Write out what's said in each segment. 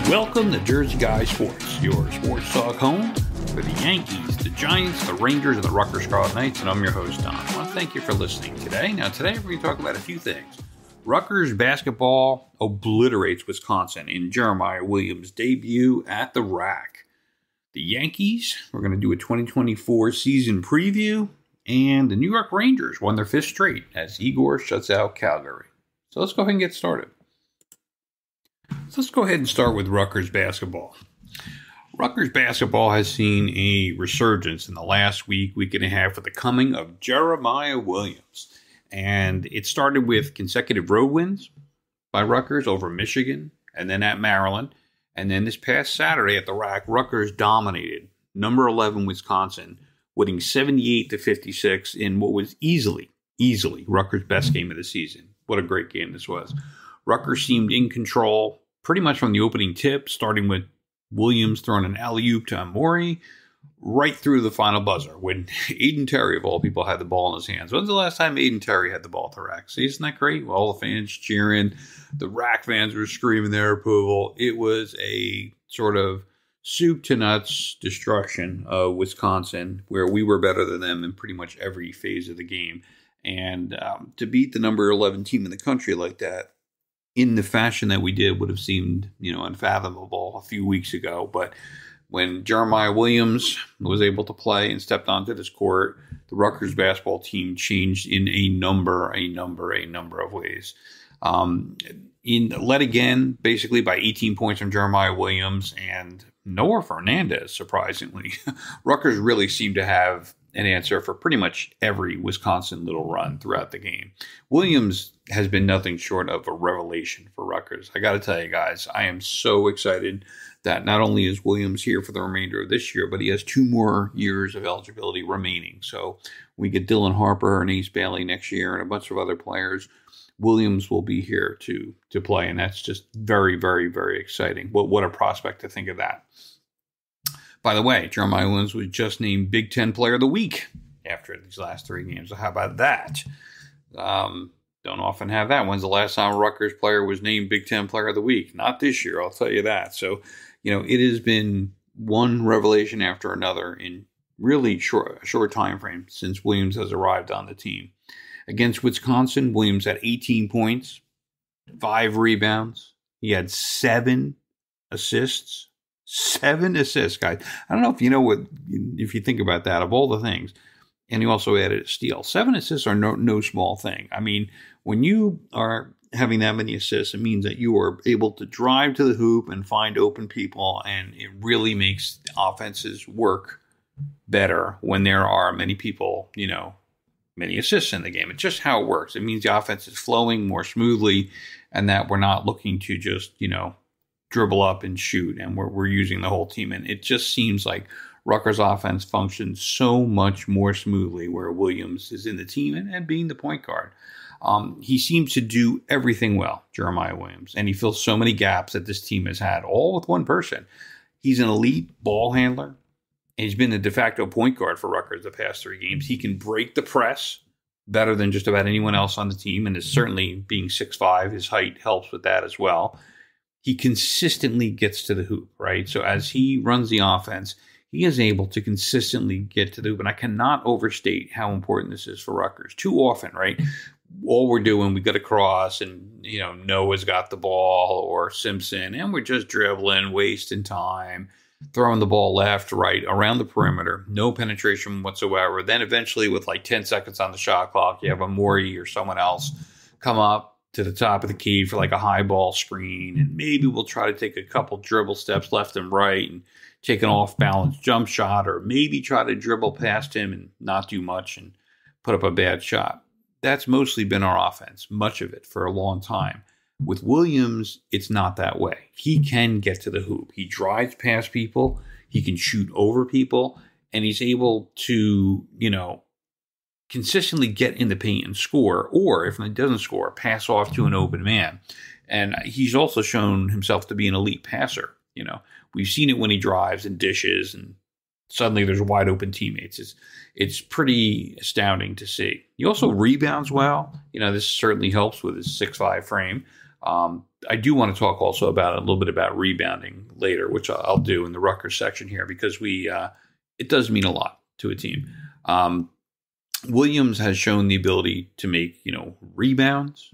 Welcome to Jersey Guy Sports, your sports talk home for the Yankees, the Giants, the Rangers, and the Rutgers Scarlet Knights, and I'm your host, Don. I want to thank you for listening today. Now, today we're going to talk about a few things. Rutgers basketball obliterates Wisconsin in Jeremiah Williams' debut at the RAC. The Yankees, we're going to do a 2024 season preview, and the New York Rangers won their fifth straight as Igor shuts out Calgary. So let's go ahead and get started. So let's go ahead and start with Rutgers basketball. Rutgers basketball has seen a resurgence in the last week and a half with the coming of Jeremiah Williams. And it started with consecutive road wins by Rutgers over Michigan and then at Maryland. And then this past Saturday at the RAC, Rutgers dominated number 11 Wisconsin, winning 78-56 in what was easily Rutgers' best game of the season. What a great game this was. Rutgers seemed in control pretty much from the opening tip, starting with Williams throwing an alley-oop to Amori right through the final buzzer when Aiden Terry, of all people, had the ball in his hands. When's the last time Aiden Terry had the ball at the RAC? See, isn't that great? All the fans cheering. The RAC fans were screaming their approval. It was a sort of soup to nuts destruction of Wisconsin, where we were better than them in pretty much every phase of the game. And to beat the number 11 team in the country like that, in the fashion that we did, would have seemed, unfathomable a few weeks ago. But when Jeremiah Williams was able to play and stepped onto this court, the Rutgers basketball team changed in a number of ways. Led again, basically by 18 points from Jeremiah Williams and Noah Fernandez, surprisingly. Rutgers really seemed to have an answer for pretty much every Wisconsin little run throughout the game. Williams has been nothing short of a revelation for Rutgers. I got to tell you guys, I am so excited that not only is Williams here for the remainder of this year, but he has 2 more years of eligibility remaining. So we get Dylan Harper and Ace Bailey next year and a bunch of other players. Williams will be here to play, and that's just very, very, very exciting. What a prospect to think of that. By the way, Jeremiah Williams was just named Big Ten Player of the Week after these last 3 games. So how about that? Don't often have that. When's the last time a Rutgers player was named Big Ten Player of the Week? Not this year, I'll tell you that. So, it has been one revelation after another in really short time frame since Williams has arrived on the team. Against Wisconsin, Williams had 18 points, 5 rebounds. He had 7 assists. 7 assists, guys. I don't know if you know if you think about that, of all the things. And he also added a steal. 7 assists are no small thing. I mean, when you are having that many assists, it means that you are able to drive to the hoop and find open people, and it really makes the offenses work better when there are many people, many assists in the game. It's just how it works. It means the offense is flowing more smoothly and that we're not looking to just, dribble up and shoot, and we're using the whole team. And it just seems like Rutgers offense functions so much more smoothly where Williams is in the team and being the point guard. He seems to do everything well, Jeremiah Williams, and he fills so many gaps that this team has had, all with one person. He's an elite ball handler. He's been the de facto point guard for Rutgers the past 3 games. He can break the press better than just about anyone else on the team, and is certainly being 6'5", his height helps with that as well. He consistently gets to the hoop, right? So as he runs the offense, he is able to consistently get to the hoop. And I cannot overstate how important this is for Rutgers. Too often, right? All we're doing, we got a cross and, Noah's got the ball or Simpson, and we're just dribbling, wasting time, throwing the ball left, right, around the perimeter, no penetration whatsoever. Then eventually with like 10 seconds on the shot clock, you have Amori or someone else come up to the top of the key for like a high ball screen, and maybe we'll try to take a couple dribble steps left and right and take an off-balance jump shot, or maybe try to dribble past him and not do much and put up a bad shot. That's mostly been our offense, much of it, for a long time. With Williams, it's not that way. He can get to the hoop. He drives past people, he can shoot over people, and he's able to, consistently get in the paint and score, or if he doesn't score, pass off to an open man. And he's also shown himself to be an elite passer. We've seen it when he drives and dishes and suddenly there's wide open teammates. It's pretty astounding to see. He also rebounds well. This certainly helps with his 6'5" frame. I do want to talk also about a little bit about rebounding later, which I'll do in the Rutgers section here because it does mean a lot to a team. Williams has shown the ability to make, rebounds,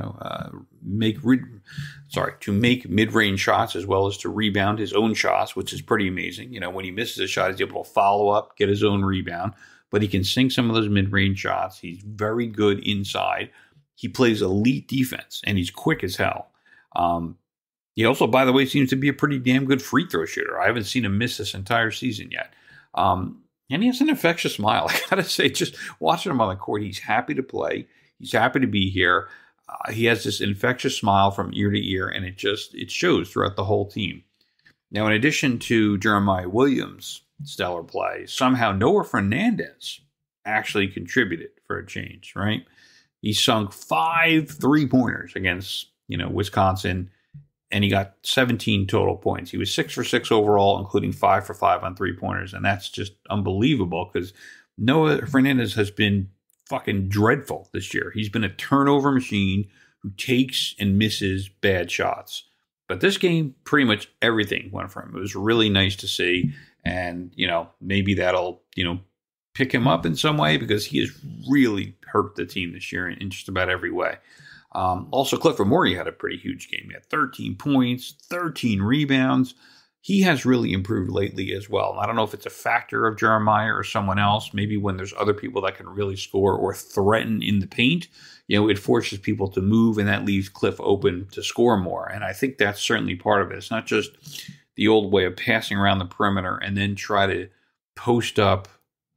to make mid-range shots as well as to rebound his own shots, which is pretty amazing. When he misses a shot, he's able to follow up, get his own rebound, but he can sink some of those mid-range shots. He's very good inside. He plays elite defense, and he's quick as hell. He also, by the way, seems to be a pretty damn good free throw shooter. I haven't seen him miss this entire season yet. And he has an infectious smile. I got to say, just watching him on the court, he's happy to play. He's happy to be here. He has this infectious smile from ear to ear, and it shows throughout the whole team. Now, in addition to Jeremiah Williams' stellar play, somehow Noah Fernandez actually contributed for a change, right? He sunk 5 3-pointers against, Wisconsin, and he got 17 total points. He was 6 for 6 overall, including 5 for 5 on 3-pointers. And that's just unbelievable because Noah Fernandez has been fucking dreadful this year. He's been a turnover machine who takes and misses bad shots. But this game, pretty much everything went for him. It was really nice to see. And, maybe that'll, pick him up in some way because he has really hurt the team this year in just about every way. Also, Clifford Morey had a pretty huge game. He had 13 points, 13 rebounds. He has really improved lately as well. And I don't know if it's a factor of Jeremiah or someone else. Maybe when there's other people that can really score or threaten in the paint, it forces people to move, and that leaves Cliff open to score more. And I think that's certainly part of it. It's not just the old way of passing around the perimeter and then try to post up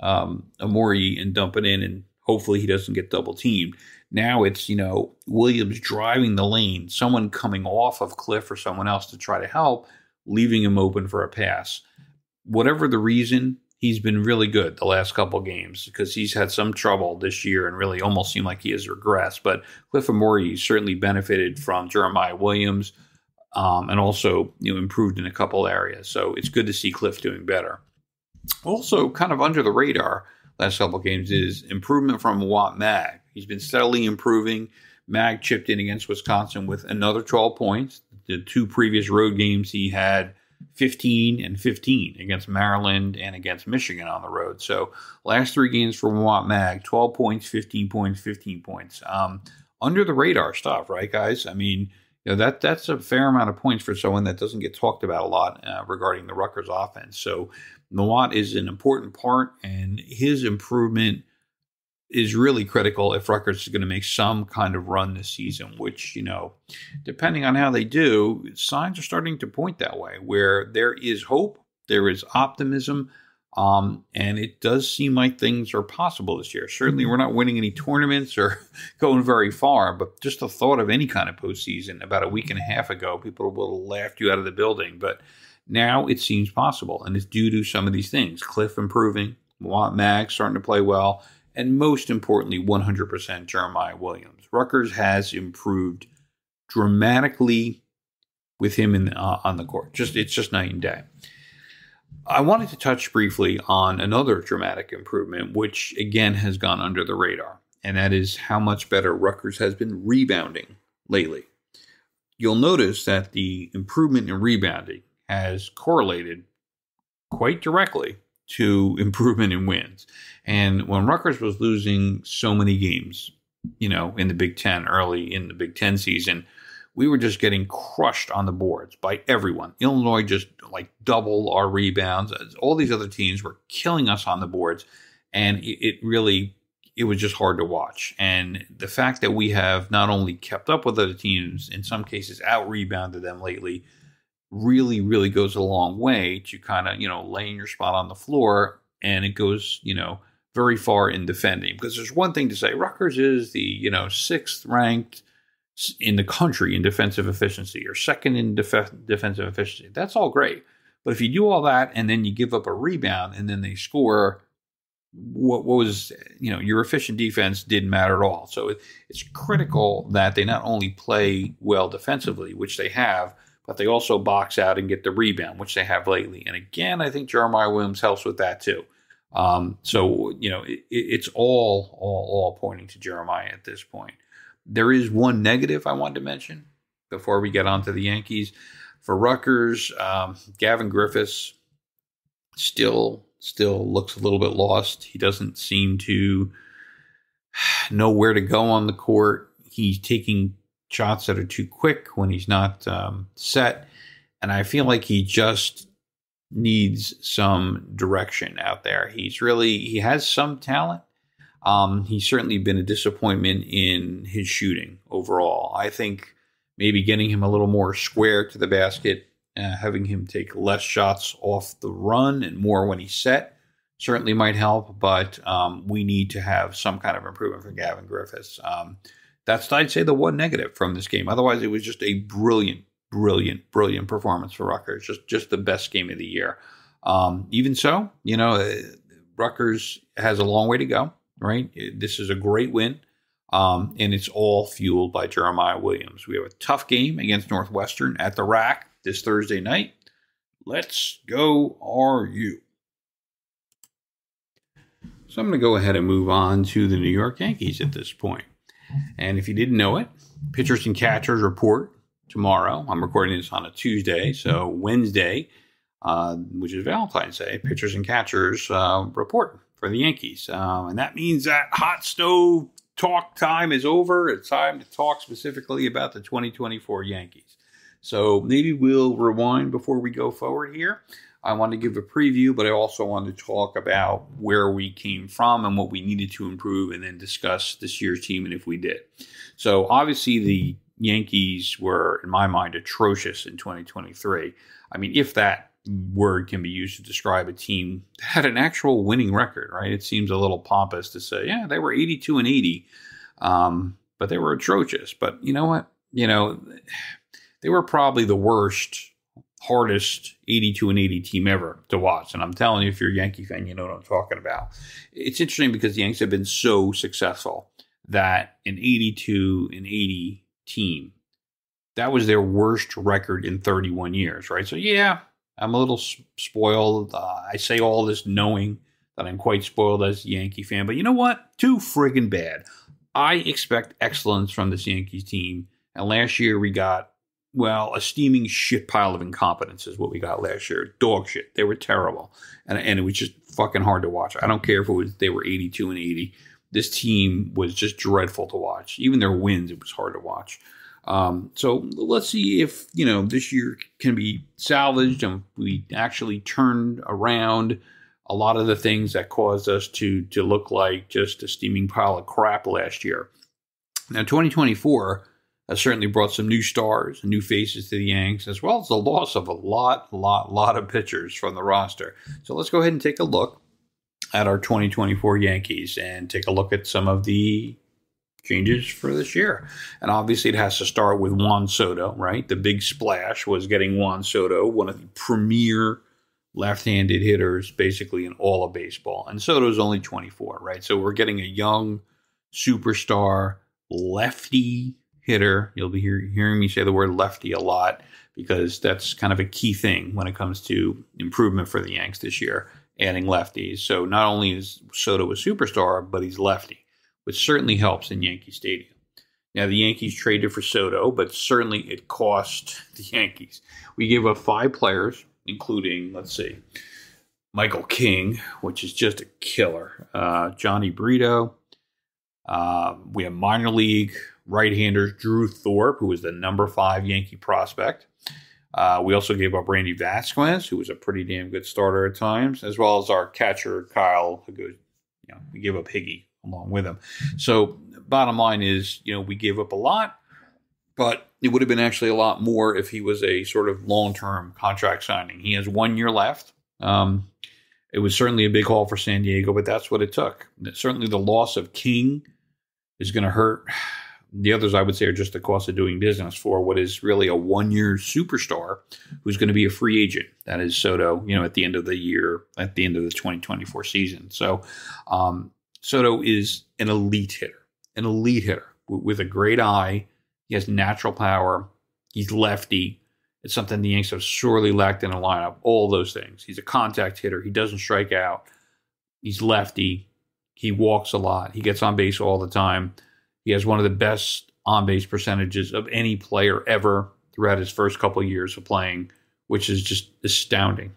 Amori and dump it in, and hopefully he doesn't get double teamed. Now it's, Williams driving the lane, someone coming off of Cliff or someone else to try to help, leaving him open for a pass. Whatever the reason, he's been really good the last couple games because he's had some trouble this year and really almost seemed like he has regressed. But Cliff Amori certainly benefited from Jeremiah Williams and also, improved in a couple areas. So it's good to see Cliff doing better. Also, kind of under the radar last couple games is improvement from Mawot Mag. He's been steadily improving. Mag chipped in against Wisconsin with another 12 points. The 2 previous road games, he had 15 and 15 against Maryland and against Michigan on the road. So last 3 games for Mawot Mag, 12 points, 15 points, 15 points. Under the radar stuff, right, guys? I mean, that's a fair amount of points for someone that doesn't get talked about a lot regarding the Rutgers offense. So Mawot is an important part, and his improvement is really critical if Rutgers is going to make some kind of run this season, which, depending on how they do, signs are starting to point that way, where there is hope, there is optimism, and it does seem like things are possible this year. Certainly we're not winning any tournaments or going very far, but just the thought of any kind of postseason about a week and a half ago, people would have laughed you out of the building. But now it seems possible, and it's due to some of these things. Cliff improving, Mag starting to play well, and most importantly, 100% Jeremiah Williams. Rutgers has improved dramatically with him on the court. It's just night and day. I wanted to touch briefly on another dramatic improvement, which again has gone under the radar, and that is how much better Rutgers has been rebounding lately. You'll notice that the improvement in rebounding has correlated quite directly to improvement in wins. And when Rutgers was losing so many games, in the Big Ten, early in the Big Ten season, we were just getting crushed on the boards by everyone. Illinois just double our rebounds. All these other teams were killing us on the boards. And it was just hard to watch. And the fact that we have not only kept up with other teams, in some cases out-rebounded them lately, really, really goes a long way to kind of, laying your spot on the floor. And it goes, very far in defending. Because there's one thing to say, Rutgers is the, 6th ranked in the country in defensive efficiency or 2nd in defensive efficiency. That's all great. But if you do all that and then you give up a rebound and then they score, what was, your efficient defense didn't matter at all. So it's critical that they not only play well defensively, which they have, but they also box out and get the rebound, which they have lately. And again, I think Jeremiah Williams helps with that too. So, it's all pointing to Jeremiah at this point. There is one negative I wanted to mention, before we get on to the Yankees. For Rutgers, Gavin Griffiths still looks a little bit lost. He doesn't seem to know where to go on the court. He's taking shots that are too quick when he's not set. And I feel like he just needs some direction out there. He has some talent. He's certainly been a disappointment in his shooting overall. I think maybe getting him a little more square to the basket, having him take less shots off the run and more when he's set certainly might help, but we need to have some kind of improvement for Gavin Griffiths. That's, I'd say, the one negative from this game. Otherwise, it was just a brilliant performance for Rutgers. Just the best game of the year. Even so, Rutgers has a long way to go, right? This is a great win. And it's all fueled by Jeremiah Williams. We have a tough game against Northwestern at the Rack this Thursday night. Let's go, RU. So I'm going to go ahead and move on to the New York Yankees at this point. And if you didn't know it, pitchers and catchers report tomorrow. I'm recording this on a Tuesday, so Wednesday, which is Valentine's Day, pitchers and catchers report for the Yankees. And that means that hot stove talk time is over. It's time to talk specifically about the 2024 Yankees. So maybe we'll rewind before we go forward here. I want to give a preview, but I also want to talk about where we came from and what we needed to improve, and then discuss this year's team and if we did. So obviously the Yankees were, in my mind, atrocious in 2023. I mean, if that word can be used to describe a team that had an actual winning record, right? It seems a little pompous to say, yeah, they were 82-80, but they were atrocious. But you know what? They were probably the worst, hardest 82-80 team ever to watch. And I'm telling you, if you're a Yankee fan, you know what I'm talking about. It's interesting because the Yankees have been so successful that an 82-80 team, that was their worst record in 31 years, right? So yeah, I'm a little spoiled. I say all this knowing that I'm quite spoiled as a Yankee fan, but you know what? Too friggin' bad. I expect excellence from this Yankees team. And last year we got, well, a steaming shit pile of incompetence is what we got last year. Dog shit. They were terrible. And it was just fucking hard to watch. I don't care if they were 82-80. This team was just dreadful to watch. Even their wins, it was hard to watch. So let's see if, this year can be salvaged and we actually turned around a lot of the things that caused us to look like just a steaming pile of crap last year. Now, 2024 has certainly brought some new stars and new faces to the Yanks, as well as the loss of a lot of pitchers from the roster. So let's go ahead and take a look at our 2024 Yankees and take a look at some of the changes for this year. And obviously it has to start with Juan Soto, right? The big splash was getting Juan Soto, one of the premier left-handed hitters basically in all of baseball. And Soto's only 24, right? So we're getting a young superstar lefty hitter. You'll be hearing me say the word lefty a lot because that's kind of a key thing when it comes to improvement for the Yanks this year, adding lefties. So not only is Soto a superstar, but he's lefty, which certainly helps in Yankee Stadium. Now, the Yankees traded for Soto, but certainly it cost the Yankees. We gave up 5 players, including, let's see, Michael King, which is just a killer, Johnny Brito. We have minor league right-handers Drew Thorpe, who was the number 5 Yankee prospect. We also gave up Randy Vasquez, who was a pretty damn good starter at times, as well as our catcher Kyle. We gave up Higgy along with him. So bottom line is, we gave up a lot, but it would have been actually a lot more if he was a sort of long-term contract signing. He has 1 year left. It was certainly a big haul for San Diego, but that's what it took. Certainly the loss of King is going to hurt. The others, I would say, are just the cost of doing business for what is really a 1-year superstar who's going to be a free agent. That is Soto, at the end of the year, at the end of the 2024 season. So Soto is an elite hitter with a great eye. He has natural power. He's lefty. It's something the Yanks have sorely lacked in a lineup. All those things. He's a contact hitter. He doesn't strike out. He's lefty. He walks a lot. He gets on base all the time. He has one of the best on-base percentages of any player ever throughout his first couple of years of playing, which is just astounding.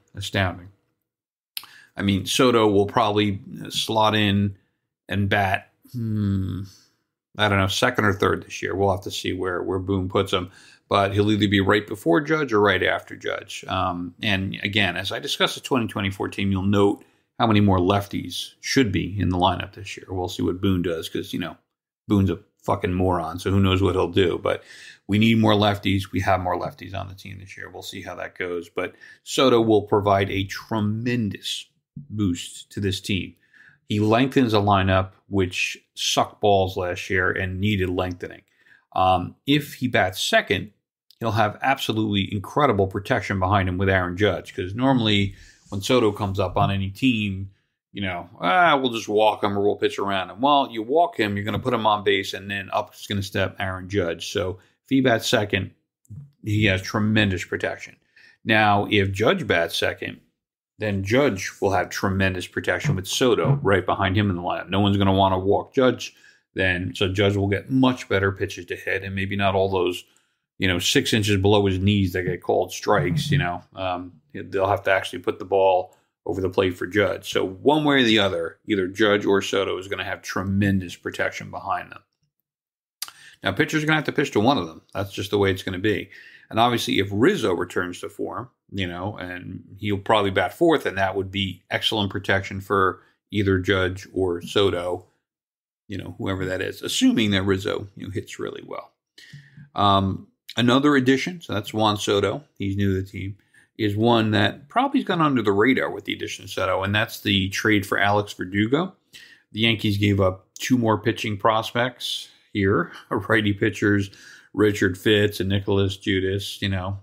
I mean, Soto will probably slot in and bat, I don't know, second or third this year. We'll have to see where Boone puts him. But he'll either be right before Judge or right after Judge. And again, as I discuss the 2024 team, you'll note how many more lefties should be in the lineup this year. We'll see what Boone does because, Boone's a fucking moron, so who knows what he'll do. But we need more lefties. We have more lefties on the team this year. We'll see how that goes. But Soto will provide a tremendous boost to this team. He lengthens a lineup which sucked balls last year and needed lengthening. If he bats second, he'll have absolutely incredible protection behind him with Aaron Judge, because normally when Soto comes up on any team, we'll just walk him or we'll pitch around him. Well, you walk him, you're going to put him on base, and then up is going to step Aaron Judge. So if he bats second, he has tremendous protection. Now, if Judge bats second, then Judge will have tremendous protection with Soto right behind him in the lineup. No one's going to want to walk Judge then, so Judge will get much better pitches to hit, and maybe not all those, 6 inches below his knees that get called strikes. They'll have to actually put the ball over the plate for Judge. So one way or the other, either Judge or Soto is going to have tremendous protection behind them. Now, pitchers are going to have to pitch to one of them. That's just the way it's going to be. And obviously, if Rizzo returns to form, and he'll probably bat fourth, and that would be excellent protection for either Judge or Soto, whoever that is, assuming that Rizzo, hits really well. Another addition, so that's Juan Soto. He's new to the team, is one that probably has gone under the radar with the addition of Soto, and that's the trade for Alex Verdugo. The Yankees gave up 2 more pitching prospects here, righty pitchers, Richard Fitz and Nicholas Judas.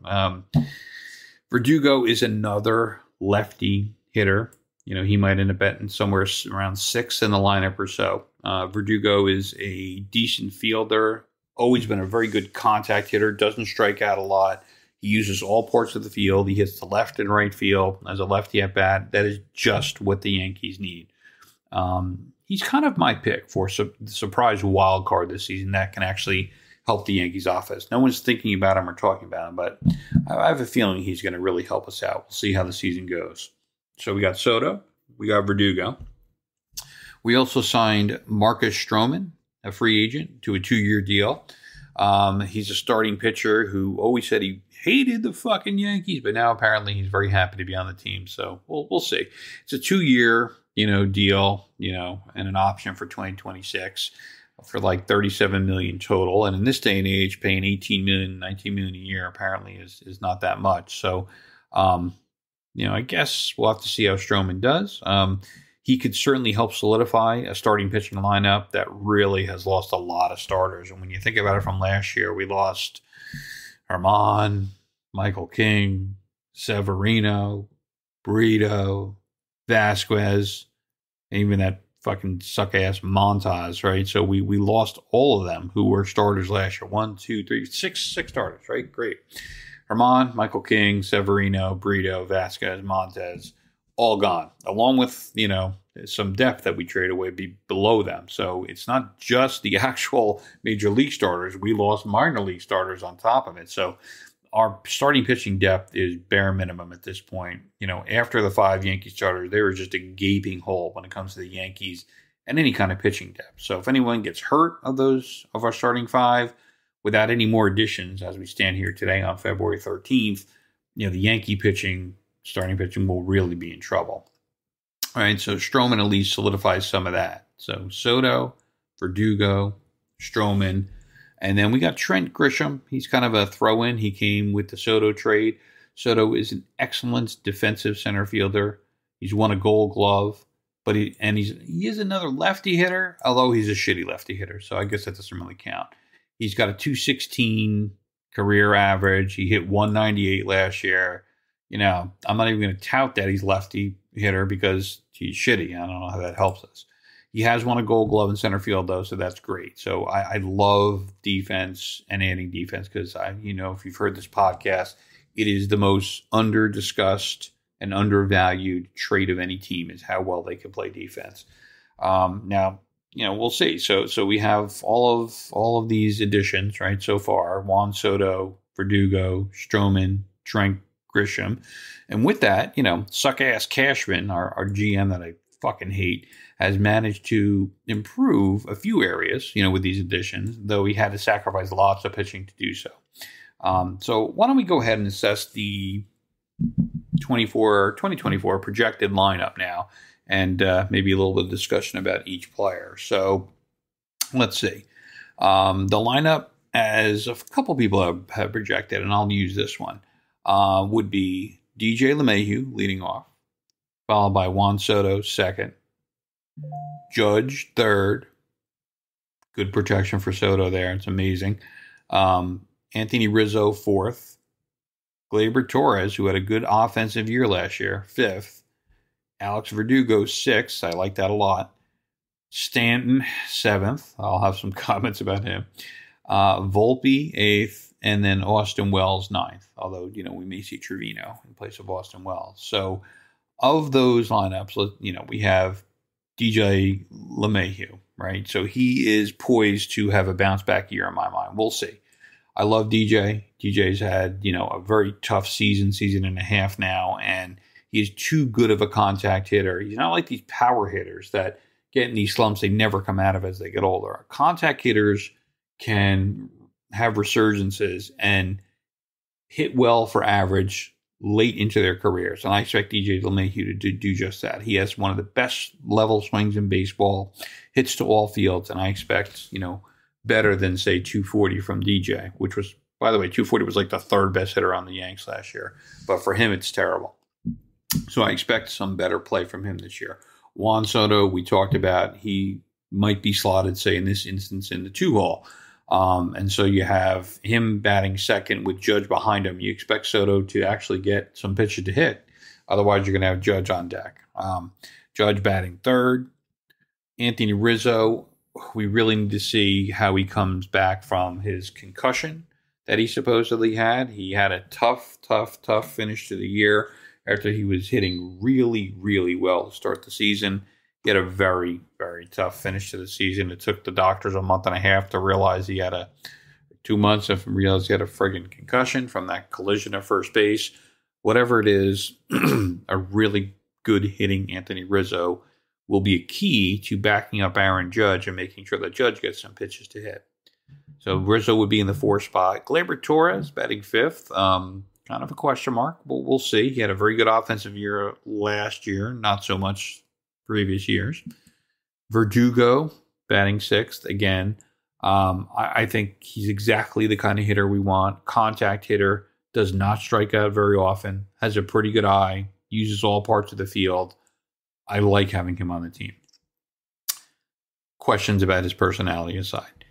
Verdugo is another lefty hitter. He might end up betting somewhere around 6 in the lineup or so. Verdugo is a decent fielder, always been a very good contact hitter, doesn't strike out a lot. He uses all parts of the field. He hits the left and right field as a lefty at bat. That is just what the Yankees need. He's kind of my pick for the surprise wild card this season that can actually help the Yankees offense. No one's thinking about him or talking about him, but I have a feeling he's going to really help us out. We'll see how the season goes. So we got Soto, we got Verdugo. We also signed Marcus Stroman, a free agent, to a 2-year deal. He's a starting pitcher who always said he hated the fucking Yankees, but now apparently he's very happy to be on the team. So we'll see. It's a 2-year, deal, and an option for 2026 for like $37 million total. And in this day and age, paying $18 million, $19 million a year apparently is not that much. So, I guess we'll have to see how Stroman does. He could certainly help solidify a starting pitching lineup that really has lost a lot of starters. And when you think about it from last year, we lost Germán, Michael King, Severino, Brito, Vasquez, and even that fucking suck-ass Montas, right? So we lost all of them who were starters last year. 1, 2, 3, 6 starters, right? Great. Germán, Michael King, Severino, Brito, Vasquez, Montes, all gone, along with, some depth that we trade away below them. So it's not just the actual major league starters. We lost minor league starters on top of it. So our starting pitching depth is bare minimum at this point. After the 5 Yankee starters, they were just a gaping hole when it comes to the Yankees and any kind of pitching depth. So if anyone gets hurt of our starting 5, without any more additions, as we stand here today on February 13th, the Yankee starting pitching will really be in trouble. All right, so Stroman at least solidifies some of that. So Soto, Verdugo, Stroman, and then we got Trent Grisham. He's kind of a throw-in. He came with the Soto trade. Soto is an excellent defensive center fielder. He's won a Gold Glove, but he is another lefty hitter, although he's a shitty lefty hitter, so I guess that doesn't really count. He's got a 216 career average. He hit 198 last year. I'm not even going to tout that he's lefty hitter because he's shitty. I don't know how that helps us. He has won a Gold Glove in center field, though, so that's great. So I love defense and adding defense because, if you've heard this podcast, it is the most under-discussed and undervalued trait of any team is how well they can play defense. Now, we'll see. So we have all of these additions, right? So far, Juan Soto, Verdugo, Stroman, Trent Grisham. And with that, suck ass Cashman, our GM that I fucking hate, has managed to improve a few areas, with these additions, though he had to sacrifice lots of pitching to do so. So why don't we go ahead and assess the 2024 projected lineup now, and maybe a little bit of discussion about each player. So let's see. The lineup, as a couple people have projected, and I'll use this one, would be DJ LeMahieu leading off, followed by Juan Soto second, Judge third. Good protection for Soto there. It's amazing. Anthony Rizzo fourth. Gleyber Torres, who had a good offensive year last year, fifth. Alex Verdugo sixth. I like that a lot. Stanton seventh. I'll have some comments about him. Volpe eighth, and then Austin Wells ninth. Although, we may see Trevino in place of Austin Wells. So of those lineups, we have DJ LeMahieu, right? So he is poised to have a bounce back year in my mind. We'll see. I love DJ. DJ's had, a very tough season and a half now, and he's too good of a contact hitter. He's not like these power hitters that get in these slumps they never come out of as they get older. Contact hitters can have resurgences and hit well for average late into their careers. And I expect DJ LeMahieu to do just that. He has one of the best level swings in baseball, hits to all fields, and I expect, better than, say, 240 from DJ, which was, by the way, 240 was like the third best hitter on the Yanks last year. But for him, it's terrible. So I expect some better play from him this year. Juan Soto, we talked about, he might be slotted, say, in this instance, in the 2-hole. And so you have him batting second with Judge behind him. You expect Soto to actually get some pitches to hit. Otherwise, you're going to have Judge on deck. Judge batting third. Anthony Rizzo, we really need to see how he comes back from his concussion that he supposedly had. He had a tough finish to the year after he was hitting really, really well to start the season. He had a very, very tough finish to the season. It took the doctors a month and a half to realize he had 2 months to realize he had a friggin' concussion from that collision at first base. Whatever it is, a really good hitting Anthony Rizzo will be a key to backing up Aaron Judge and making sure that Judge gets some pitches to hit. So Rizzo would be in the 4th spot. Gleyber Torres batting 5th. Kind of a question mark, but we'll see. He had a very good offensive year last year, not so much previous years. Verdugo batting 6th again. I think he's exactly the kind of hitter we want. Contact hitter, does not strike out very often, has a pretty good eye, uses all parts of the field. I like having him on the team. Questions about his personality aside.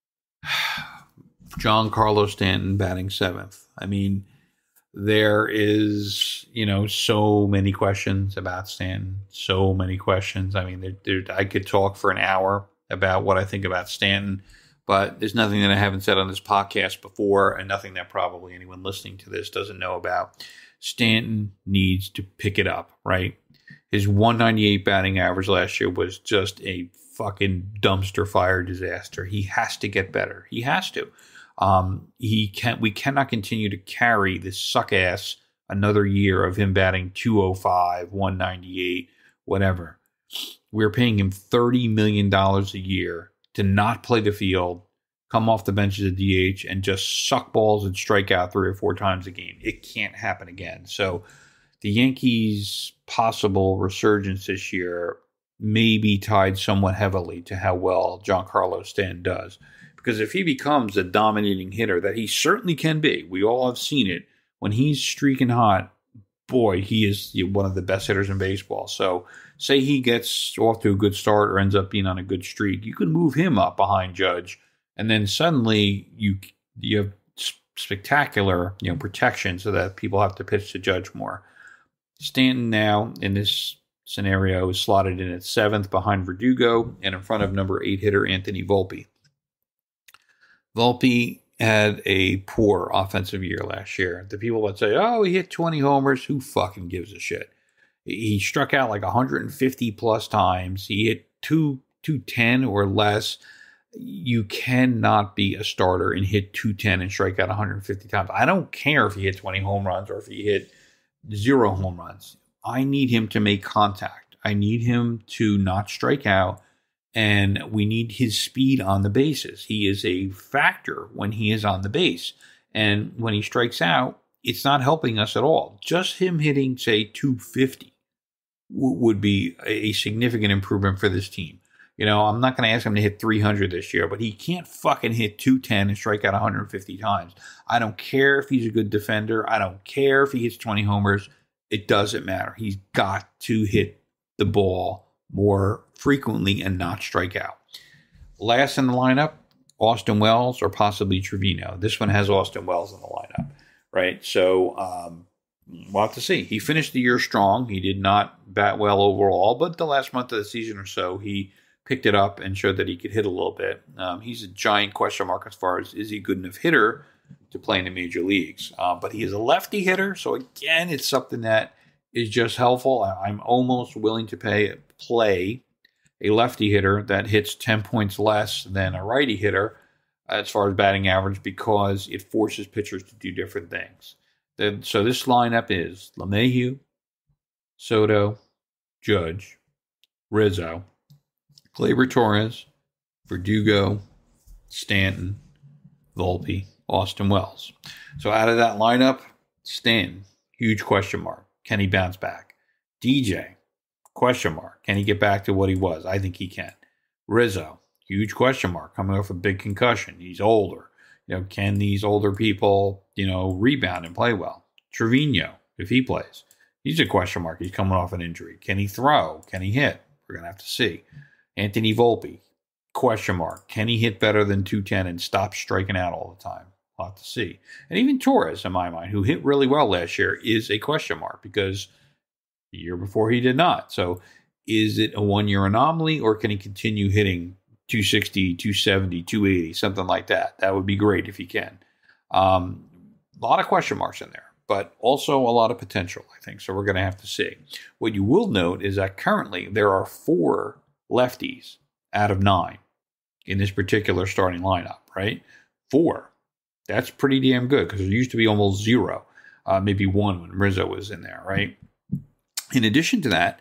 Giancarlo Stanton batting 7th. I mean, there is, so many questions about Stanton. So many questions. I mean, I could talk for an hour about what I think about Stanton, but there's nothing that I haven't said on this podcast before, and nothing that probably anyone listening to this doesn't know about. Stanton needs to pick it up, right? His 198 batting average last year was just a fucking dumpster fire disaster. He has to get better. He has to. We cannot continue to carry this suck ass another year of him batting 205, 198, whatever. We're paying him $30 million a year to not play the field, come off the bench as a DH, and just suck balls and strike out 3 or 4 times a game. It can't happen again. So the Yankees' possible resurgence this year may be tied somewhat heavily to how well Giancarlo Stanton does. Because if he becomes a dominating hitter, that he certainly can be, we all have seen it, when he's streaking hot, boy, he is one of the best hitters in baseball. So say he gets off to a good start or ends up being on a good streak, you can move him up behind Judge, and then suddenly you have spectacular protection so that people have to pitch to Judge more. Stanton now in this scenario is slotted in at 7th behind Verdugo and in front of number 8 hitter Anthony Volpe. Volpe had a poor offensive year last year. The people that say, oh, he hit 20 homers, who fucking gives a shit? He struck out like 150 plus times. He hit 210 or less, you cannot be a starter and hit 210 and strike out 150 times. I don't care if he hit 20 home runs or if he hit 0 home runs. I need him to make contact. I need him to not strike out, and we need his speed on the bases. He is a factor when he is on the base. And when he strikes out, it's not helping us at all. Just him hitting, say, 250 would be a significant improvement for this team. You know, I'm not going to ask him to hit 300 this year, but he can't fucking hit 210 and strike out 150 times. I don't care if he's a good defender. I don't care if he hits 20 homers. It doesn't matter. He's got to hit the ball more frequently and not strike out. Last in the lineup, Austin Wells or possibly Trevino. This one has Austin Wells in the lineup, right? So we'll have to see. He finished the year strong. He did not bat well overall, but the last month of the season or so, he picked it up and showed that he could hit a little bit. He's a giant question mark as far as is he a good enough hitter to play in the major leagues. But he is a lefty hitter, so again, it's something that is just helpful. I'm almost willing to play a lefty hitter that hits 10 points less than a righty hitter as far as batting average because it forces pitchers to do different things. So this lineup is LeMahieu, Soto, Judge, Rizzo, Gleyber Torres, Verdugo, Stanton, Volpe, Austin Wells. So out of that lineup, Stanton, huge question mark. Can he bounce back? DJ, question mark. Can he get back to what he was? I think he can. Rizzo, huge question mark. Coming off a big concussion. He's older. You know, can these older people, rebound and play well? Trevino, if he plays, he's a question mark. He's coming off an injury. Can he throw? Can he hit? We're going to have to see. Anthony Volpe, question mark. Can he hit better than 210 and stop striking out all the time? We'll have to see. And even Torres, in my mind, who hit really well last year, is a question mark because the year before he did not. So is it a one-year anomaly or can he continue hitting 260, 270, 280, something like that? That would be great if he can. A lot of question marks in there, but also a lot of potential, I think. So we're going to have to see. What you will note is that currently there are 4 lefties out of 9 in this particular starting lineup, right? 4. That's pretty damn good because there used to be almost 0, maybe 1 when Rizzo was in there, right? In addition to that,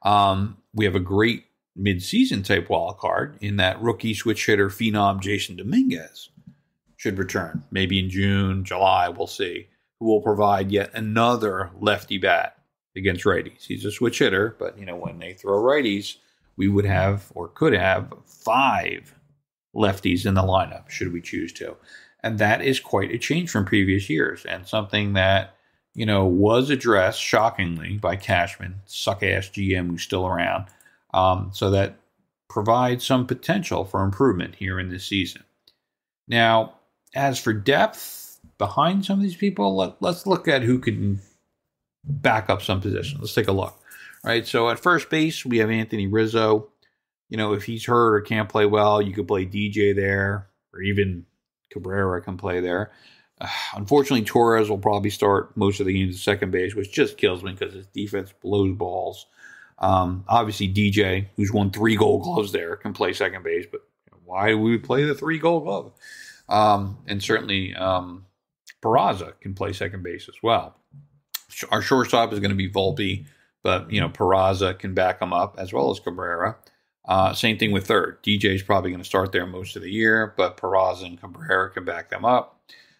we have a great midseason type wild card in that rookie switch hitter phenom Jason Dominguez should return. Maybe in June, July, we'll see, who will provide yet another lefty bat against righties. He's a switch hitter, but when they throw righties, we would have or could have 5 lefties in the lineup should we choose to. And that is quite a change from previous years and something that, was addressed shockingly by Cashman, suck-ass GM who's still around. So that provides some potential for improvement here in this season. Now, as for depth behind some of these people, let's look at who can back up some positions. Let's take a look. Right, so at first base, we have Anthony Rizzo. If he's hurt or can't play well, you could play DJ there, or even Cabrera can play there. Unfortunately, Torres will probably start most of the games at second base, which just kills me because his defense blows balls. Obviously, DJ, who's won 3 Gold Gloves there, can play second base, but why do we play the 3 Gold Glove? And certainly, Peraza can play second base as well. Our shortstop is going to be Volpe, but Peraza can back him up as well as Cabrera. Same thing with third. DJ is probably going to start there most of the year, but Peraza and Cabrera can back them up.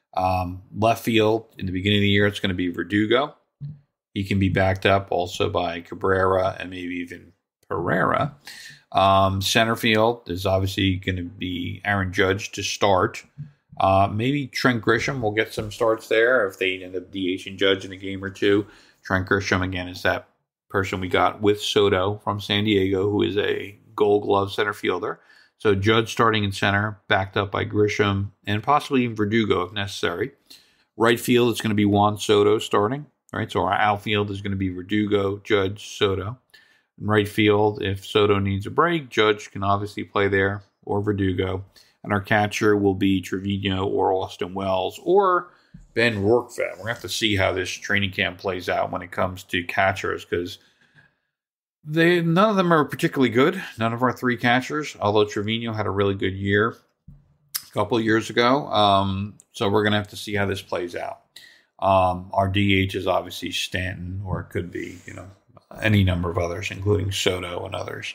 Left field, in the beginning of the year, it's going to be Verdugo. He can be backed up also by Cabrera and maybe even Pereira. Center field is obviously going to be Aaron Judge to start. Maybe Trent Grisham will get some starts there if they end up DHing Judge in a game or two. Trent Grisham, again, is that person we got with Soto from San Diego, who is a Gold Glove center fielder. So Judge starting in center, backed up by Grisham and possibly even Verdugo if necessary. Right field, it's going to be Juan Soto starting. Right, so our outfield is going to be Verdugo, Judge, Soto. In right field, if Soto needs a break, Judge can obviously play there, or Verdugo. And our catcher will be Trevino or Austin Wells or Ben Rortvedt. We're going to have to see how this training camp plays out when it comes to catchers because None of them are particularly good. None of our three catchers, although Trevino had a really good year a couple of years ago. So we're going to have to see how this plays out. Our DH is obviously Stanton, or it could be, any number of others, including Soto and others.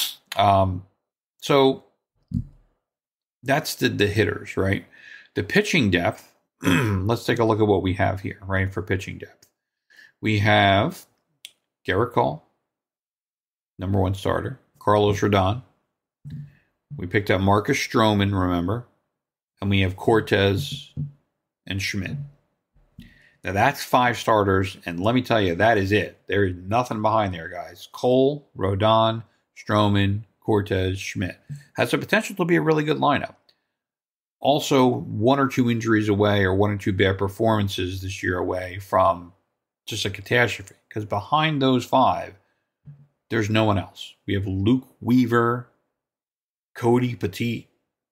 So that's the hitters, right? The pitching depth, let's take a look at what we have here, right, for pitching depth. We have Gerrit Cole, number one starter. Carlos Rodon. We picked up Marcus Stroman, remember? And we have Cortez and Schmidt. Now, that's 5 starters, and let me tell you, that is it. There is nothing behind there, guys. Cole, Rodon, Stroman, Cortez, Schmidt. Has the potential to be a really good lineup. Also, 1 or 2 injuries away, or 1 or 2 bad performances this year away from just a catastrophe. Because behind those 5, there's no one else. We have Luke Weaver, Cody Petit,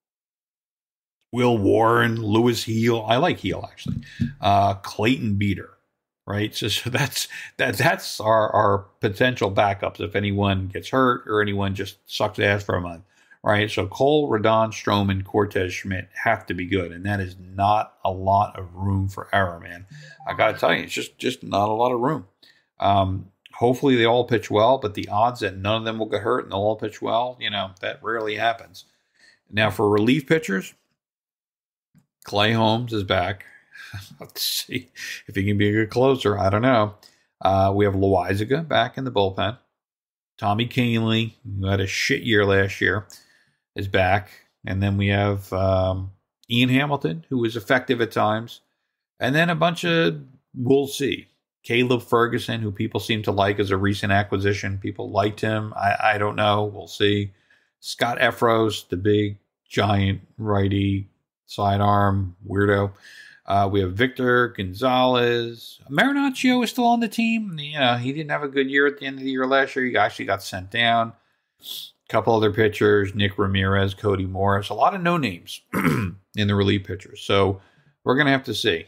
Will Warren, Lewis Heel. I like Heel, actually. Clayton Beater, right? So that's our potential backups if anyone gets hurt or anyone just sucks ass for a month, right? So Cole, Rodon, Stroman, Cortez, Schmidt have to be good, and that is not a lot of room for error, man. I got to tell you, it's just not a lot of room. Hopefully they all pitch well, but the odds that none of them will get hurt and they'll all pitch well, that rarely happens. Now for relief pitchers, Clay Holmes is back. Let's see if he can be a good closer. I don't know. We have Loizaga back in the bullpen. Tommy Kahnle, who had a shit year last year, is back. And then we have Ian Hamilton, who was effective at times. And then a bunch of, we'll see. Caleb Ferguson, who people seem to like as a recent acquisition. People liked him. I don't know. We'll see. Scott Effros, the big, giant righty sidearm weirdo. We have Victor Gonzalez. Marinaccio is still on the team. He didn't have a good year at the end of the year last year. He actually got sent down. A couple other pitchers, Nick Ramirez, Cody Morris. A lot of no names in the relief pitchers. So we're going to have to see.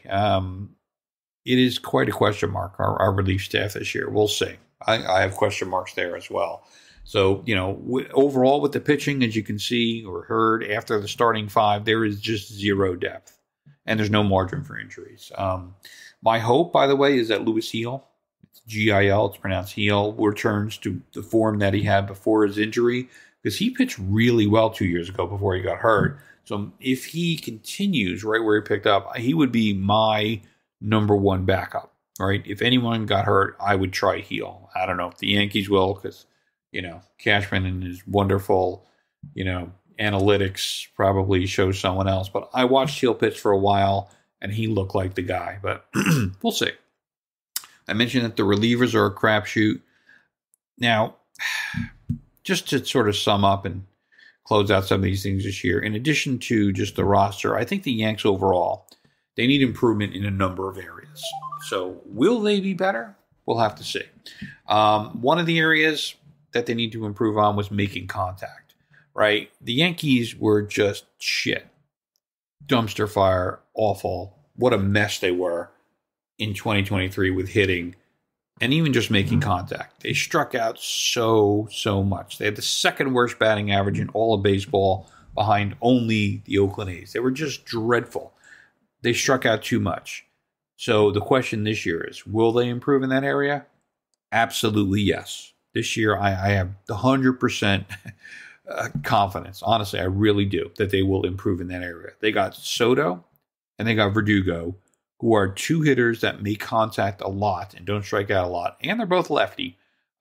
It is quite a question mark, our relief staff this year. We'll see. I have question marks there as well. So, overall with the pitching, as you can see or heard, after the starting 5, there is just zero depth. And there's no margin for injuries. My hope, by the way, is that Lewis Heel, it's G-I-L, it's pronounced Heel, returns to the form that he had before his injury. Because he pitched really well 2 years ago before he got hurt. So if he continues right where he picked up, he would be my number 1 backup, right? If anyone got hurt, I would try Heel. I don't know if the Yankees will, because Cashman and his wonderful, analytics probably shows someone else. But I watched Heel pitch for a while, and he looked like the guy. But we'll see. I mentioned that the relievers are a crapshoot. Now, just to sort of sum up and close out some of these things this year, in addition to just the roster, I think the Yanks overall, they need improvement in a number of areas. So will they be better? We'll have to see. One of the areas that they need to improve on was making contact, right? The Yankees were just shit. Dumpster fire, awful. What a mess they were in 2023 with hitting and even just making contact. They struck out so much. They had the second worst batting average in all of baseball behind only the Oakland A's. They were just dreadful. They struck out too much. So the question this year is, will they improve in that area? Absolutely yes. This year, I have 100% confidence. Honestly, I really do that they will improve in that area. They got Soto and they got Verdugo, who are 2 hitters that make contact a lot and don't strike out a lot. And they're both lefty.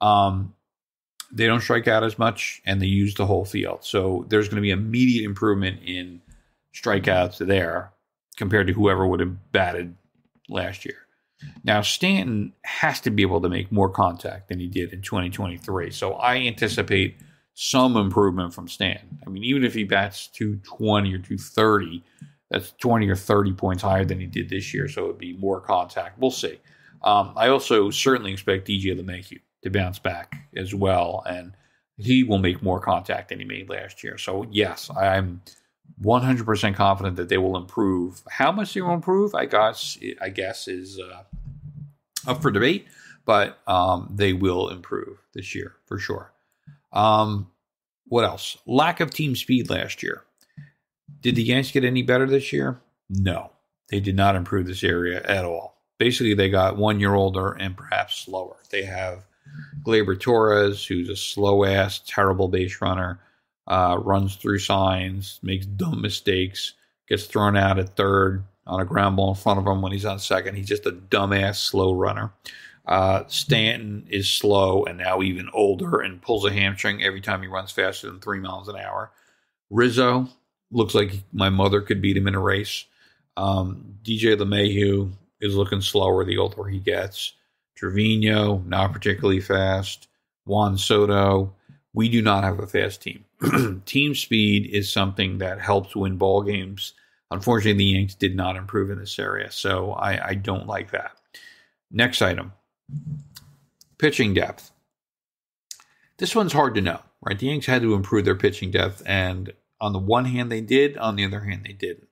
They don't strike out as much and they use the whole field. So there's going to be immediate improvement in strikeouts there compared to whoever would have batted last year. Now, Stanton has to be able to make more contact than he did in 2023. So I anticipate some improvement from Stanton. I mean, even if he bats 220 or 230, that's 20 or 30 points higher than he did this year. So it would be more contact. We'll see. I also certainly expect DJ LeMahieu to bounce back as well. And he will make more contact than he made last year. So, yes, I'm 100% confident that they will improve. How much they will improve, I guess is up for debate, but they will improve. this year, for sure. What else? Lack of team speed last year. Did the Yanks get any better this year? No, they did not improve this area at all. Basically, they got 1 year older and perhaps slower. They have Gleyber Torres, who's a slow-ass, terrible base runner, runs through signs, makes dumb mistakes, gets thrown out at third on a ground ball in front of him when he's on second. He's just a dumbass, slow runner. Stanton is slow and now even older and pulls a hamstring every time he runs faster than 3 miles an hour. Rizzo looks like my mother could beat him in a race. DJ LeMahieu is looking slower the older he gets. Trevino, not particularly fast. Juan Soto. We do not have a fast team. Team speed is something that helps win ball games. Unfortunately, the Yanks did not improve in this area, so I don't like that. Next item, pitching depth. This one's hard to know, right? The Yanks had to improve their pitching depth, and on the one hand they did, on the other hand they didn't.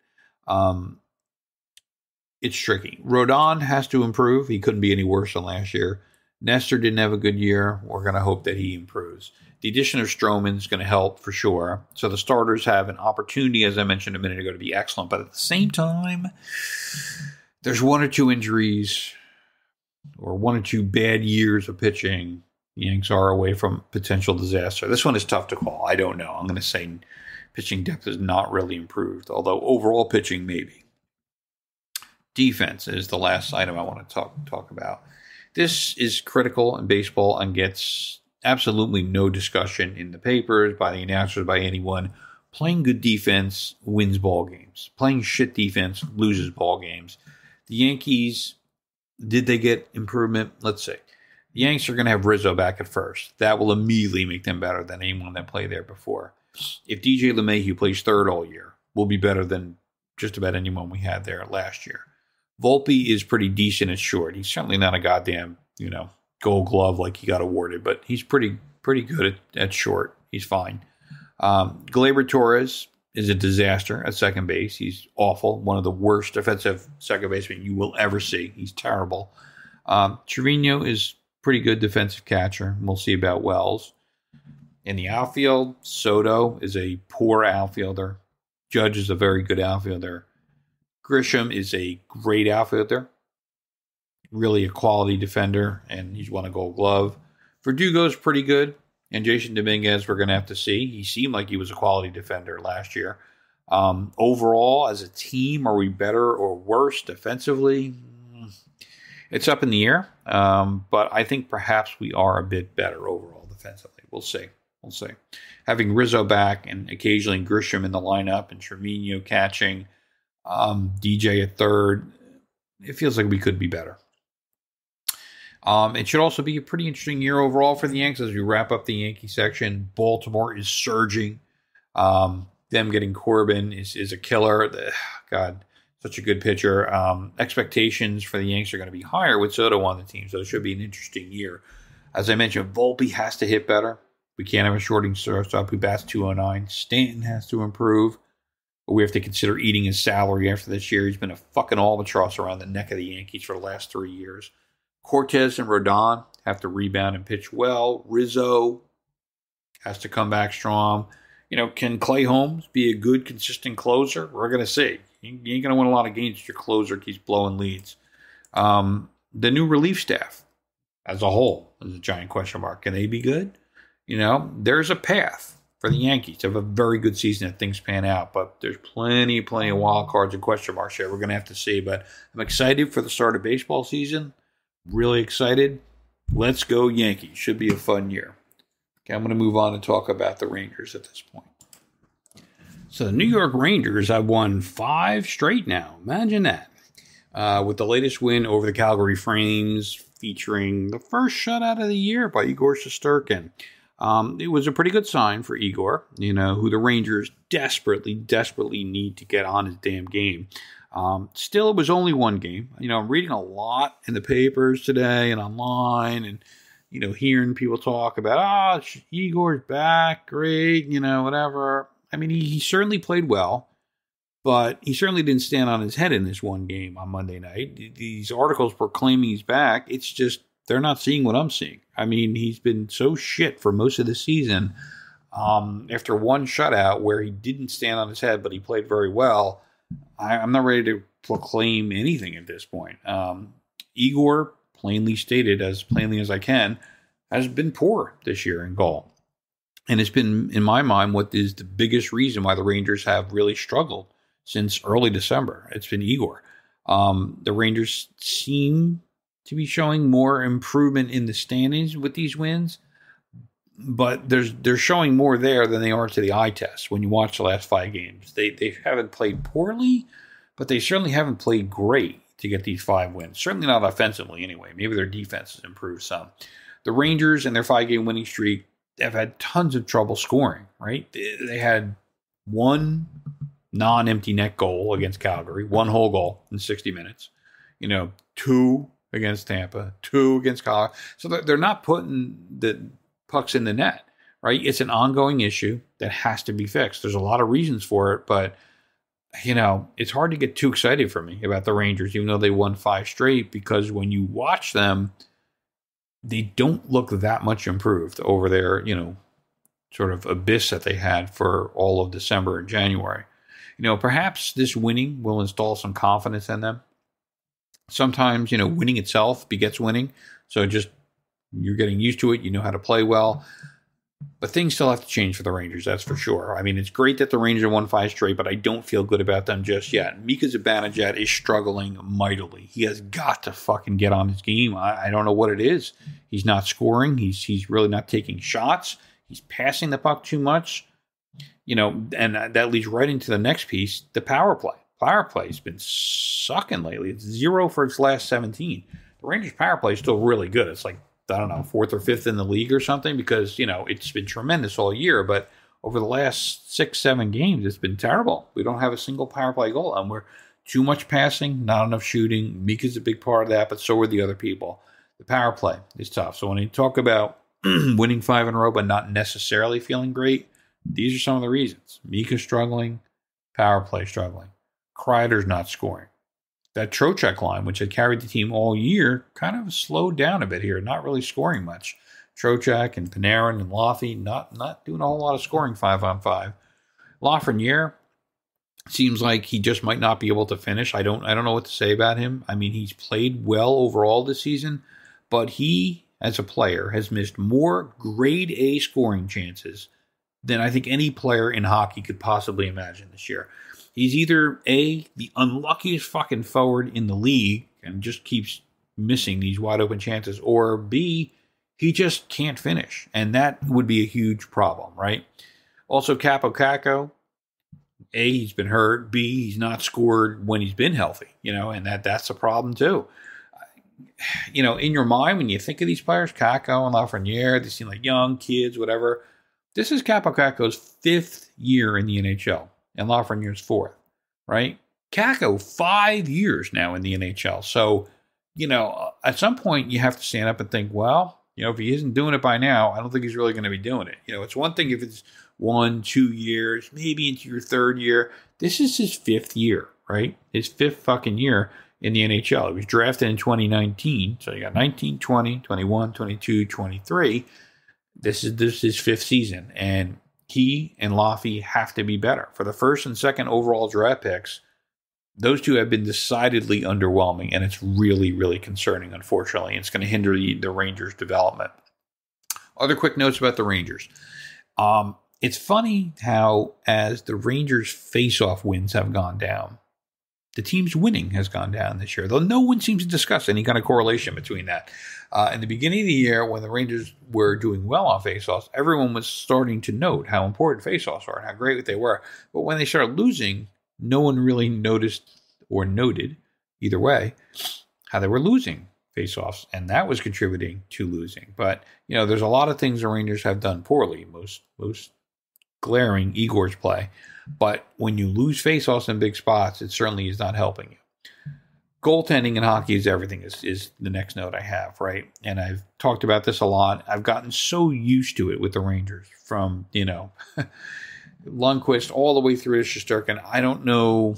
It's tricky. Rodon has to improve. He couldn't be any worse than last year. Nestor didn't have a good year. We're going to hope that he improves. The addition of Stroman is going to help for sure. So the starters have an opportunity, as I mentioned a minute ago, to be excellent. But at the same time, there's 1 or 2 injuries or 1 or 2 bad years of pitching. The Yanks are away from potential disaster. This one is tough to call. I don't know. I'm going to say pitching depth is not really improved, although overall pitching maybe. Defense is the last item I want to talk about. This is critical in baseball and gets absolutely no discussion in the papers, by the announcers, by anyone. Playing good defense wins ball games. Playing shit defense loses ball games. The Yankees, did they get improvement? Let's see. The Yanks are going to have Rizzo back at first. That will immediately make them better than anyone that played there before. If DJ LeMahieu plays third all year, we'll be better than just about anyone we had there last year. Volpe is pretty decent at short. He's certainly not a goddamn, Gold Glove like he got awarded, but he's pretty good at short. He's fine. Gleyber Torres is a disaster at second base. He's awful. One of the worst defensive second basemen you will ever see. He's terrible. Trevino is pretty good defensive catcher. We'll see about Wells. In the outfield, Soto is a poor outfielder. Judge is a very good outfielder. Grisham is a great outfielder, really a quality defender, and he's won a Gold Glove. Verdugo's pretty good, and Jason Dominguez we're going to have to see. He seemed like he was a quality defender last year. Overall, as a team, are we better or worse defensively? It's up in the air, but I think perhaps we are a bit better overall defensively. We'll see. Having Rizzo back and occasionally Grisham in the lineup and Trevino catching, DJ at third, it feels like we could be better. It should also be a pretty interesting year overall for the Yanks as we wrap up the Yankee section. Baltimore is surging. Them getting Corbin is a killer. God, such a good pitcher. Expectations for the Yanks are going to be higher with Soto on the team, so it should be an interesting year. As I mentioned, Volpe has to hit better. We can't have a shorting shortstop who bats 209. Stanton has to improve. We have to consider eating his salary after this year. He's been a fucking albatross around the neck of the Yankees for the last 3 years. Cortez and Rodon have to rebound and pitch well. Rizzo has to come back strong. Can Clay Holmes be a good, consistent closer? We're going to see. You ain't going to win a lot of games if your closer keeps blowing leads. The new relief staff as a whole is a giant question mark. Can they be good? There's a path for the Yankees to have a very good season if things pan out, but there's plenty of wild cards and question marks here. We're going to have to see, but I'm excited for the start of baseball season. Really excited. Let's go Yankees. Should be a fun year. Okay, I'm going to move on and talk about the Rangers at this point. So the New York Rangers have won 5 straight now. Imagine that. With the latest win over the Calgary Flames, featuring the first shutout of the year by Igor Shesterkin. It was a pretty good sign for Igor, who the Rangers desperately need to get on his damn game. Still, it was only one game. I'm reading a lot in the papers today and online and, hearing people talk about, Igor's back, great, whatever. I mean, he certainly played well, but he certainly didn't stand on his head in this one game on Monday night. These articles proclaiming he's back, it's just they're not seeing what I'm seeing. I mean, he's been so shit for most of the season. After one shutout where he didn't stand on his head, but he played very well, I'm not ready to proclaim anything at this point. Igor, plainly stated, as plainly as I can, has been poor this year in goal. And it's been, in my mind, what is the biggest reason why the Rangers have really struggled since early December. It's been Igor. The Rangers seem to be showing more improvement in the standings with these wins, but they're showing more there than they are to the eye test when you watch the last 5 games. They haven't played poorly, but they certainly haven't played great to get these 5 wins. Certainly not offensively anyway. Maybe their defense has improved some. The Rangers and their 5-game winning streak have had tons of trouble scoring, right? They had 1 non-empty net goal against Calgary, 1 whole goal in 60 minutes. 2 against Tampa, 2 against Colorado. So they're not putting the pucks in the net, right? It's an ongoing issue that has to be fixed. There's a lot of reasons for it, but it's hard to get too excited for me about the Rangers, even though they won 5 straight, because when you watch them, they don't look that much improved over their, sort of abyss that they had for all of December and January. Perhaps this winning will install some confidence in them. Sometimes, winning itself begets winning. So just you're getting used to it. You know how to play well. But things still have to change for the Rangers, that's for sure. I mean, it's great that the Rangers won 5 straight, but I don't feel good about them just yet. Mika Zibanejad is struggling mightily. He has got to fucking get on his game. I don't know what it is. He's not scoring. He's really not taking shots. He's passing the puck too much. And that leads right into the next piece, the power play. Power play has been sucking lately. It's 0 for its last 17. The Rangers' power play is still really good. It's like, I don't know, 4th or 5th in the league or something, because, it's been tremendous all year. But over the last 6-7 games, it's been terrible. We don't have a single power play goal. And we're too much passing, not enough shooting. Mika's a big part of that, but so are the other people. The power play is tough. So when you talk about winning 5 in a row but not necessarily feeling great, these are some of the reasons. Mika's struggling, power play struggling. Kreider's not scoring. That Trocheck line, which had carried the team all year, kind of slowed down a bit here, not really scoring much. Trocheck and Panarin and Laffy not doing a whole lot of scoring 5-on-5. Lafreniere seems like he just might not be able to finish. I don't know what to say about him. I mean, he's played well overall this season, but he, as a player, has missed more grade A scoring chances than I think any player in hockey could possibly imagine this year. He's either A, the unluckiest fucking forward in the league and just keeps missing these wide open chances, or B, he just can't finish. And that would be a huge problem, right? Also, Kaapo Kakko, A, he's been hurt. B, he's not scored when he's been healthy, and that's a problem too. In your mind, when you think of these players, Kakko and Lafreniere, they seem like young kids, whatever. This is Kaapo Kakko's 5th year in the NHL. And Lafreniere's 4th, right? Kakko, 5 years now in the NHL. So, at some point you have to stand up and think, well, if he isn't doing it by now, I don't think he's really going to be doing it. It's one thing if it's 1-2 years, maybe into your 3rd year. This is his 5th year, right? His 5th fucking year in the NHL. He was drafted in 2019. So you got 19, 20, 21, 22, 23. This is his 5th season. And he and Laffy have to be better. For the 1st and 2nd overall draft picks, those two have been decidedly underwhelming, and it's really, really concerning, unfortunately. It's going to hinder the Rangers' development. Other quick notes about the Rangers. It's funny how, as the Rangers' face-off wins have gone down, the team's winning has gone down this year, though no one seems to discuss any kind of correlation between that. In the beginning of the year, when the Rangers were doing well on faceoffs, everyone was starting to note how important faceoffs are and how great they were. But when they started losing, no one really noticed or noted, either way, how they were losing faceoffs, and that was contributing to losing. But there's a lot of things the Rangers have done poorly. Most glaring, Igor's play. But when you lose faceoffs in big spots, it certainly is not helping you. Goaltending in hockey is everything is the next note I have, right? And I've talked about this a lot. I've gotten so used to it with the Rangers, from, Lundqvist all the way through to Shesterkin. I don't know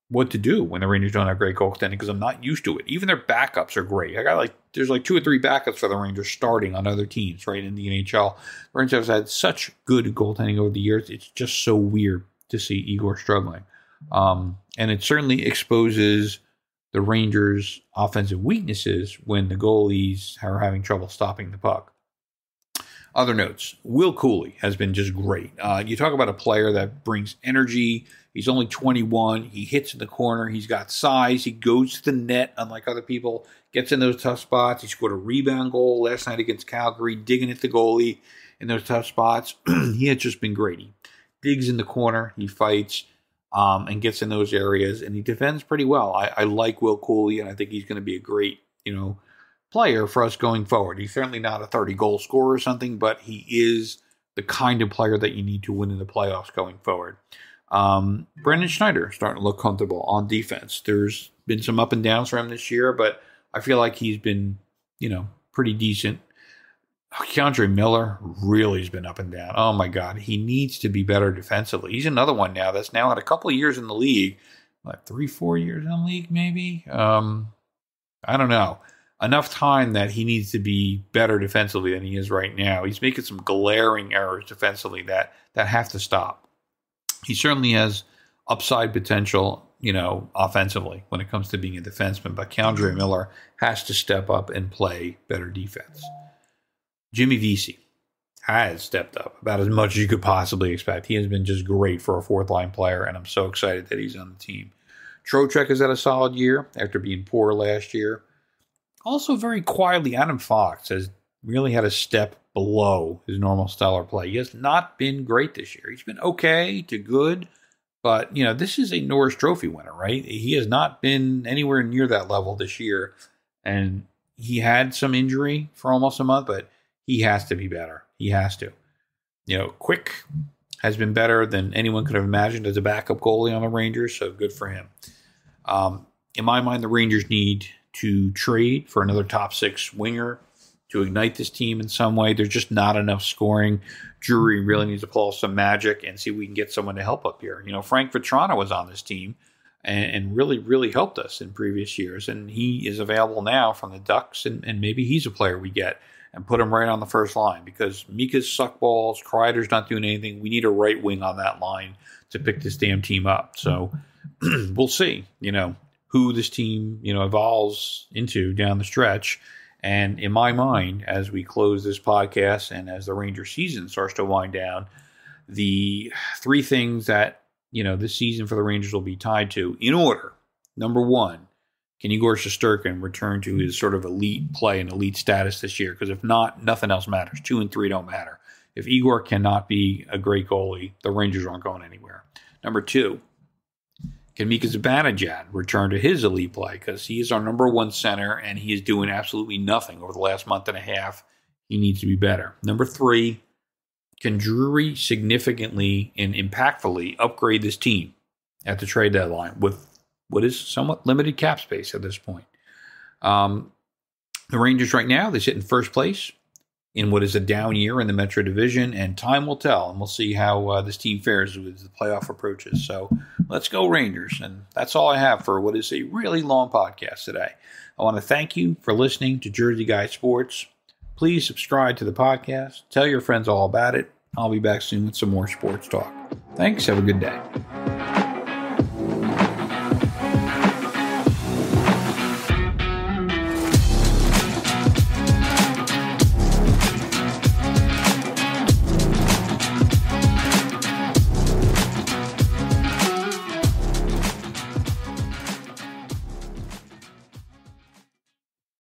what to do when the Rangers don't have great goaltending because I'm not used to it. Even their backups are great. There's 2 or 3 backups for the Rangers starting on other teams, right, in the NHL. The Rangers have had such good goaltending over the years. It's just so weird to see Igor struggling. And it certainly exposes the Rangers' offensive weaknesses when the goalies are having trouble stopping the puck. Other notes, Will Cuylle has been just great. You talk about a player that brings energy. He's only 21. He hits in the corner. He's got size. He goes to the net, unlike other people, gets in those tough spots. He scored a rebound goal last night against Calgary, digging at the goalie in those tough spots. He has just been great. He digs in the corner. He fights and gets in those areas, and he defends pretty well. I like Will Cuylle, and I think he's going to be a great, player for us going forward. He's certainly not a 30-goal scorer or something, but he is the kind of player that you need to win in the playoffs going forward. Brendan Schneider starting to look comfortable on defense. There's been some up and downs for him this year, but I feel like he's been, pretty decent. K'Andre Miller really has been up and down. Oh my God, he needs to be better defensively. He's another one now that's now had a couple of years in the league, 3-4 years in the league, maybe. I don't know. Enough time that he needs to be better defensively than he is right now. He's making some glaring errors defensively that have to stop. He certainly has upside potential, offensively when it comes to being a defenseman, but K'Andre Miller has to step up and play better defense. Jimmy Vesey has stepped up about as much as you could possibly expect. He has been just great for a fourth-line player, and I'm so excited that he's on the team. Trocheck has had a solid year after being poor last year. Also, very quietly, Adam Fox has really had a step below his normal stellar play. He has not been great this year. He's been okay to good, but, this is a Norris Trophy winner, right? He has not been anywhere near that level this year, and he had some injury for almost a month, but he has to be better. He has to. Quick has been better than anyone could have imagined as a backup goalie on the Rangers, so good for him. In my mind, the Rangers need to trade for another top 6 winger to ignite this team in some way. There's just not enough scoring. Drury really needs to pull some magic and see if we can get someone to help up here. Frank Vatrano was on this team and really, really helped us in previous years. And he is available now from the Ducks, and maybe he's a player we get and put him right on the first line because Mika's suck balls, Kreider's not doing anything. We need a right wing on that line to pick this damn team up. So we'll see, who this team, evolves into down the stretch. And in my mind, as we close this podcast and as the Ranger season starts to wind down, the 3 things that, this season for the Rangers will be tied to in order. Number 1, can Igor Shesterkin return to his sort of elite play and elite status this year? Because if not, nothing else matters. 2 and 3 don't matter. If Igor cannot be a great goalie, the Rangers aren't going anywhere. Number 2, can Mika Zibanejad return to his elite play? Because he is our number 1 center, and he is doing absolutely nothing over the last month and a half. He needs to be better. Number 3, can Drury significantly and impactfully upgrade this team at the trade deadline with what is somewhat limited cap space at this point? The Rangers right now, they sit in first place in what is a down year in the Metro Division, and time will tell, and we'll see how this team fares as the playoff approaches. So let's go Rangers, and that's all I have for what is a really long podcast today. I want to thank you for listening to Jersey Guy Sports. Please subscribe to the podcast. Tell your friends all about it. I'll be back soon with some more sports talk. Thanks. Have a good day.